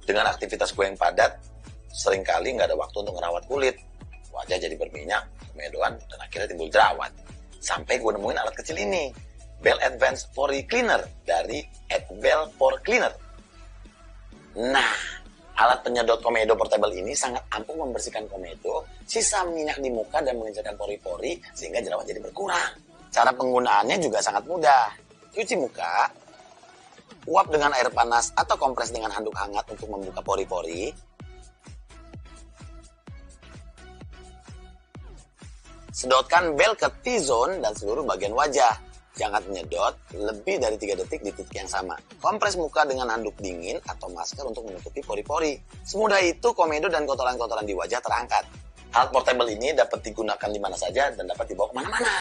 Dengan aktivitas gue yang padat, seringkali nggak ada waktu untuk ngerawat kulit. Wajah jadi berminyak, komedoan, dan akhirnya timbul jerawat. Sampai gue nemuin alat kecil ini, Bell Advanced Pore Cleaner dari Bell Pore Cleaner. Nah, alat penyedot komedo portable ini sangat ampuh membersihkan komedo, sisa minyak di muka dan mengencangkan pori-pori sehingga jerawat jadi berkurang. Cara penggunaannya juga sangat mudah. Cuci muka, uap dengan air panas atau kompres dengan handuk hangat untuk membuka pori-pori. Sedotkan bel ke T-zone dan seluruh bagian wajah. Jangan menyedot lebih dari 3 detik di titik yang sama. Kompres muka dengan handuk dingin atau masker untuk menutupi pori-pori. Semudah itu komedo dan kotoran-kotoran di wajah terangkat. Alat portable ini dapat digunakan di mana saja dan dapat dibawa kemana-mana.